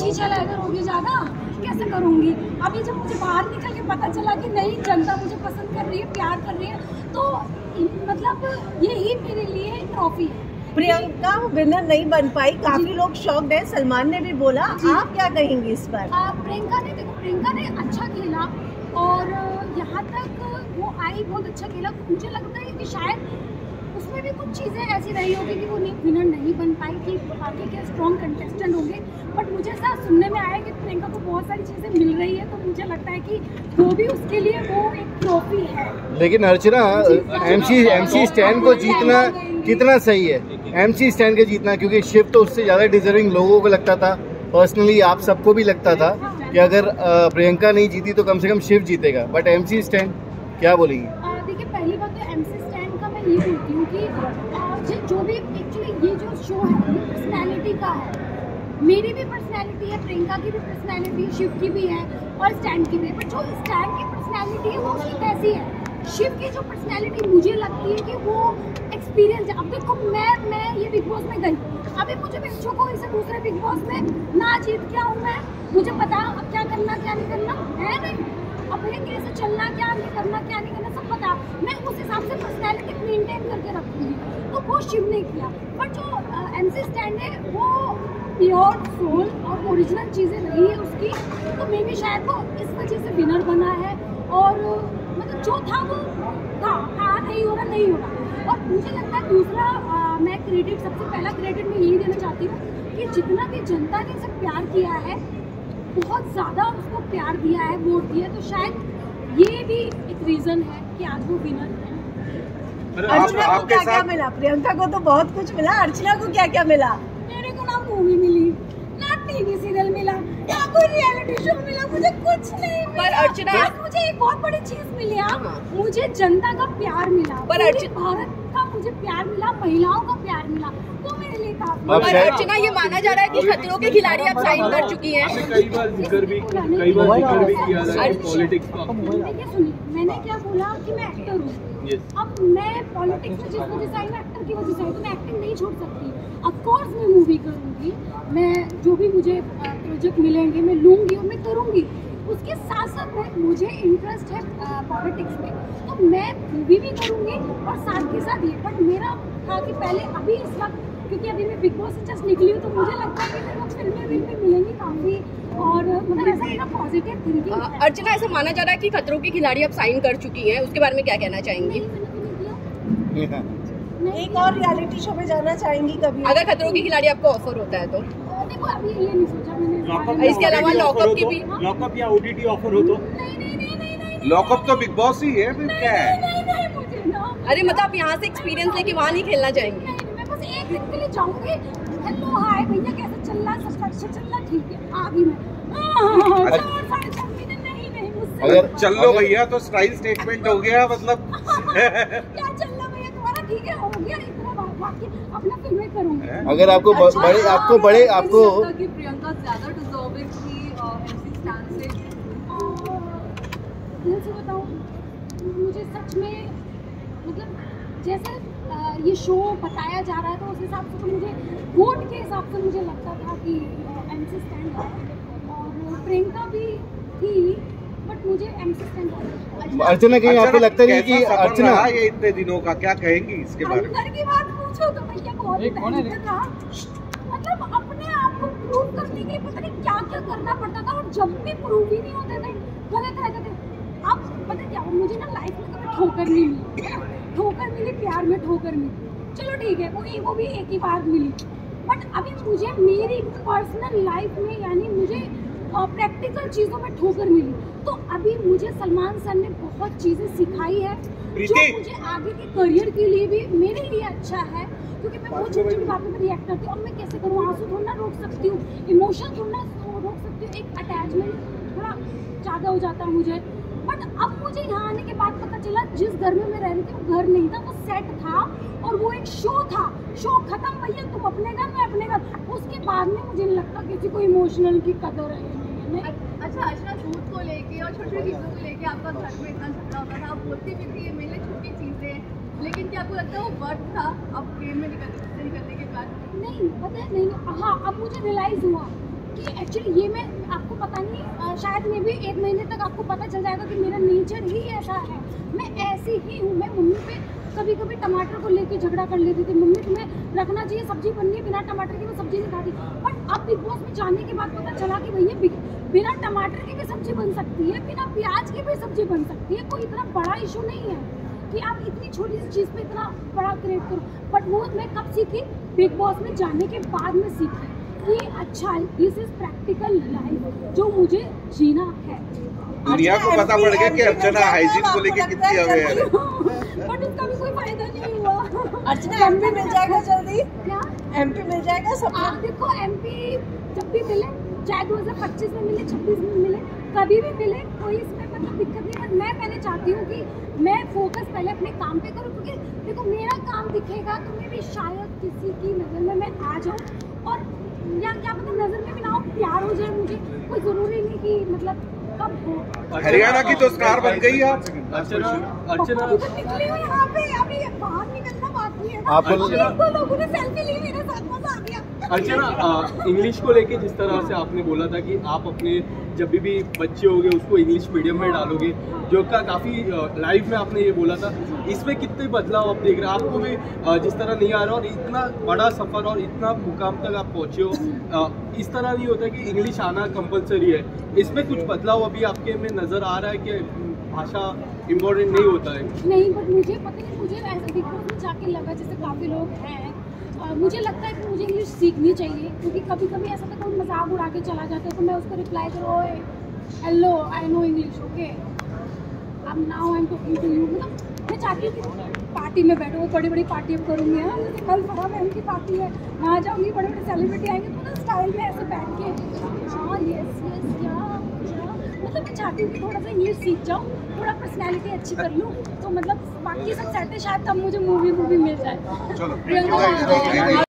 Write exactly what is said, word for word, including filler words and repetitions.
शीशा लेकर होगी ज्यादा, कैसे करूंगी। अभी जब मुझे बाहर निकल के पता चला कि नहीं, जनता मुझे पसंद कर रही है, प्यार कर रही है, तो मतलब यही मेरे लिए ट्रॉफी है। प्रियंका विनर नहीं बन पाई, काफी लोग शॉक्ड हैं, सलमान ने भी बोला, आप क्या कहेंगी इस पर? प्रियंका ने देखो, प्रियंका ने अच्छा खेला और यहाँ तक वो आई, बहुत अच्छा खेला। मुझे लगता है कि शायद उसमें भी कुछ चीज़ें ऐसी रही होगी कि वो विनर नहीं बन पाई, कि आगे के स्ट्रॉन्ग कंटेस्टेंट होंगे। बट मुझे ऐसा सुनने में आया कि प्रियंका को बहुत सारी चीज़ें मिल रही है, तो मुझे लगता है कि वो भी उसके लिए वो एक ट्रॉफी है। लेकिन अर्चना, एमसी एमसी स्टैन को जीतना कितना सही है? एमसी स्टैन के जीतना, क्योंकि शिव तो उससे ज़्यादा डिजर्विंग लोगों को लगता था, पर्सनली आप सबको भी लगता था कि अगर प्रियंका नहीं जीती तो कम से कम शिव जीतेगा, बट एमसी स्टैन क्या बोलेंगी? देखिए, पहली बात तो एमसी स्टैन का मैं ये बोलती हूँ कि जो भी एक्चुअली ये जो शो है ये पर्सनैलिटी का है। मेरी भी पर्सनैलिटी है, प्रियंका की भी पर्सनैलिटी है, शिव की भी है और स्टैन की भी है। बट जो स्टैन की पर्सनैलिटी है वो उसकी कैसी है, शिव की जो पर्सनैलिटी मुझे लगती है कि वो एक्सपीरियंस है। अब देखो, मैं मैं ये बिग बॉस में गई, अभी मुझे बच्चों को इसे दूसरे बिग बॉस में ना जीत क्या हूँ मैं, मुझे पता अब क्या करना क्या नहीं करना है, नहीं अब ये कैसे चलना, क्या नहीं करना क्या नहीं करना सब पता। मैं उस हिसाब से पर्सनैलिटी मेंटेन करके रखूँगी, तो वो शिव ने किया। बट जो एमसी स्टैंड है वो प्योर सोल और ओरिजिनल चीज़ें रही है उसकी, तो मे भी शायद वो इस वजह से विनर बना है। और मतलब जो था वो था, हाँ नहीं हो रहा नहीं हो रहा। और मुझे लगता है दूसरा, आ, मैं क्रेडिट, सबसे पहला क्रेडिट मैं यही देना चाहती हूँ कि जितना भी जनता ने इसे प्यार किया है, बहुत ज़्यादा उसको प्यार दिया है, वोट दिया, तो शायद ये भी एक रीज़न है कि आज वो विनर है। अर्चना को क्या क्या मिला? प्रियंका को तो बहुत कुछ मिला, अर्चना को क्या क्या मिला? मेरे को ना मूवी मिली, ना टीवी सीरियल मिला, ना कोई रियलिटी शो मिला, मुझे कुछ नहीं मिला। पर अर्चना, मुझे एक बहुत बड़ी चीज मिली, मुझे जनता का प्यार मिला, पर अर्चना भारत का मुझे प्यार मिला, महिलाओं का प्यार मिला, वो मेरे लिए काफी। पर अर्चना, ये माना जा रहा है कि खतरों के खिलाड़ी अब साइन कर चुकी हैं। कई बार जिक्र भी कई बार जिक्र भी किया जा रहा है पॉलिटिक्स का। देखिए सुनिए, मैंने क्या बोला कि मैं एक्टर हूँ। अब मैं पॉलिटिक्स में जिस वजह से आई, मैं एक्टर की वजह से आई, तो मैं एक्टिंग नहीं छोड़ सकती। ऑफ कोर्स मैं मूवी करूँगी, मैं जो भी मुझे प्रोजेक्ट मिलेंगे मैं लूँगी और मैं करूँगी। उसके साथ साथ में मुझे इंटरेस्ट है पॉलिटिक्स में, तो मैं मूवी भी करूँगी और साथ के साथ ये। बट मेरा था कि पहले अभी इस वक्त, क्योंकि अभी मैं बिग बॉस से जस्ट निकली हूँ, तो मुझे लगता है कि मेरे को फिल्में भी मिलेंगी काफ़ी, और मतलब ऐसा मेरा पॉजिटिव थिंकिंग है। अर्चना, ऐसा माना जा रहा है कि खतरों के खिलाड़ी अब साइन कर चुकी हैं, उसके बारे में क्या कहना चाहेंगी? एक और रियलिटी शो में जाना चाहेंगी कभी, अगर खतरों के खिलाड़ी आपको ऑफर होता है तो? देखो, अभी ये नहीं सोचा मैंने। इसके अलावा लॉकअप की भी, लॉकअप या ओटीटी ऑफर हो तो? नहीं नहीं नहीं नहीं, लॉकअप तो बिग बॉस ही है, फिर क्या है? नहीं नहीं, मुझे ना। अरे मतलब आप यहाँ से एक्सपीरियंस लेके वहाँ नहीं खेलना चाहेंगे? नहीं, मैं बस एक दिन के लिए जाऊंगी, हेलो हाय भैया कैसे चल रहा है, सब अच्छा चल रहा, ठीक है, आ गई मैं। साढ़े छह महीने नहीं नहीं मुझसे। अगर चल लो भैया तो स्टाइल स्टेटमेंट हो गया, मतलब क्या चल रहा भैया तुम्हारा, ठीक है हो गया, इतना बाकी अपना फिल्में करूंगी। अगर आपको अच्छा, बड़े आपको बड़े आपको कि प्रियंका ज्यादा डिजर्विंग थी एमसी स्टैंड से, दिल से बताऊं, मुझे सच में मतलब जैसे ये शो बताया जा रहा है, तो उस हिसाब से तो मुझे वोट के हिसाब से मुझे लगता था कि एमसी स्टैंड है, और प्रियंका भी थी, बट मुझे एमसी स्टैंड है। अर्चना, कहीं आपको लगता है कि अर्चना ये इतने दिनों का क्या कहेंगी इसके बारे में? अंदर की बात पूछो तो भैया बहुत मेहनत था, मतलब अपने आप को प्रूव करने के लिए पता नहीं क्या क्या करना पड़ता था, और जब भी प्रूव ही नहीं होते थे, गलत रहते थे। अब पता क्या, मुझे ना लाइफ में कभी ठोकर नहीं मिली, ठोकर मिली प्यार में, ठोकर मिली, चलो ठीक है, वो वो भी एक ही बार मिली। बट अभी मुझे मेरी पर्सनल लाइफ में, यानी मुझे प्रैक्टिकल चीज़ों में ठोकर मिली, तो अभी मुझे सलमान सर ने बहुत चीज़ें सिखाई है, जो मुझे आगे के करियर के लिए भी मेरे लिए अच्छा है, क्योंकि मैं बहुत छोटी छोटी बातों पर रिएक्ट करती हूँ। अब मैं कैसे करूँ, आंसू थोड़ा रोक सकती हूँ, इमोशन थोड़ा रोक सकती हूँ, एक अटैचमेंट थोड़ा ज़्यादा हो जाता है मुझे। बट अब मुझे यहाँ आने के बाद पता चला, जिस घर में मैं रह रही थी वो घर नहीं था, वो सेट था और वो एक शो था, शो खत्म भैया, तुम अपने घर में अपने घर। उसके बाद में मुझे नहीं लगता किसी को इमोशनल की कदर है। नहीं। अच्छा, अच्छा, झूठ को लेके और छोटी छोटी चीज़ों को लेके आपका घर में इतना झगड़ा होता था, आप बोलती भी थी ये मेरे लिए छोटी चीज़ें, लेकिन क्या आपको लगता है वो वर्थ था अब गेम में निकलने निकलने के बाद? नहीं, पता है नहीं, हाँ अब मुझे रियलाइज़ हुआ कि एक्चुअली ये मैं आपको पता नहीं, शायद मे भी एक महीने तक आपको पता चल जाएगा कि मेरा नेचर ही ऐसा है, मैं ऐसी ही हूँ। मैं मम्मी पे कभी कभी टमाटर को लेके झगड़ा कर लेती थी, मम्मी तुम्हें रखना चाहिए, सब्जी बननी है, बिना टमाटर की मैं सब्जी नहीं खाती। बट अब बिग बॉस में जाने के बाद पता चला कि भैया बिना टमाटर की भी सब्जी बन सकती है, बिना प्याज की भी सब्जी बन सकती है। कोई इतना बड़ा इशू नहीं है कि आप इतनी छोटी सी चीज़ पे इतना बड़ा क्रिएट करो। बट वो मैं कब सीखी? बिग बॉस में जाने के बाद में सीखी कि अच्छा दिस इज प्रैक्टिकल लाइफ जो मुझे जीना है। दुनिया को पता पड़ गया कि अर्चना हाइजीन को लेके कितनी अवेयर है। बट उसका भी कोई फायदा नहीं हुआ। अर्चना एमपी मिल जाएगा जल्दी? क्या एमपी मिल जाएगा सब? आप देखो एमपी जब भी मिले, चाहे दो हजार पच्चीस में मिले, छब्बीस में मिले, कभी भी मिले, कोई इसमें मतलब दिक्कत नहीं। बट मैं पहले चाहती हूँ कि मैं फोकस पहले अपने काम पे करूँ, क्योंकि देखो मेरा काम दिखेगा तो मैं भी शायद किसी की नज़र में मैं आ जाऊँ, और या क्या मतलब नज़र में भी ना हो, प्यार हो जाए मुझे। कोई ज़रूरी नहीं कि मतलब कब हो। हरियाणा की तो स्टार बन गई आप। अर्चना अर्चना निकली हुई यहाँ पे, अभी बाहर निकलना बाकी है ना। आप दो लोगों ने सेल्फी ली, मेरे साथ मजा आ गया। अर्चना, इंग्लिश को लेके जिस तरह से आपने बोला था कि आप अपने जब भी बच्चे होंगे उसको इंग्लिश मीडियम में डालोगे, जो का काफ़ी लाइव में आपने ये बोला था, इसमें कितने बदलाव आप देख रहे हैं? आपको भी जिस तरह नहीं आ रहा, और इतना बड़ा सफ़र और इतना मुकाम तक आप पहुँचे हो, इस तरह नहीं होता कि इंग्लिश आना कंपलसरी है, इसमें कुछ बदलाव अभी आपके में नज़र आ रहा है कि भाषा इम्पोर्टेंट नहीं होता है? नहीं, बट मुझे पता नहीं, मुझे ऐसा बिग बॉस में जाके लगा जैसे काफ़ी लोग हैं, आ, मुझे लगता है कि मुझे इंग्लिश सीखनी चाहिए, क्योंकि कभी कभी ऐसा तो कोई मजाक उड़ा के चला जाता है तो मैं उसको रिप्लाई करूँ, ओए hello I know English okay अब now I am talking to you. मतलब मैं चाहती हूँ कि पार्टी में बैठो, बड़ी बड़ी पार्टी अब करूँगी, हाँ जैसे कल फरा मैम की पार्टी है, वहाँ जाऊँगी, बड़े बड़े सेलिब्रिटी आएंगे, तो ना स्टाइल में ऐसे बैठ के हाँ यस यस क्या मतलब मैं चाहती हूँ कि थोड़ा सा इंग्लिश सीख जाऊँ, थोड़ा पर्सनैलिटी अच्छी कर लूँ, तो मतलब बाकी सब सेट है, शायद तब मुझे मूवी मूवी मिल जाए। चलो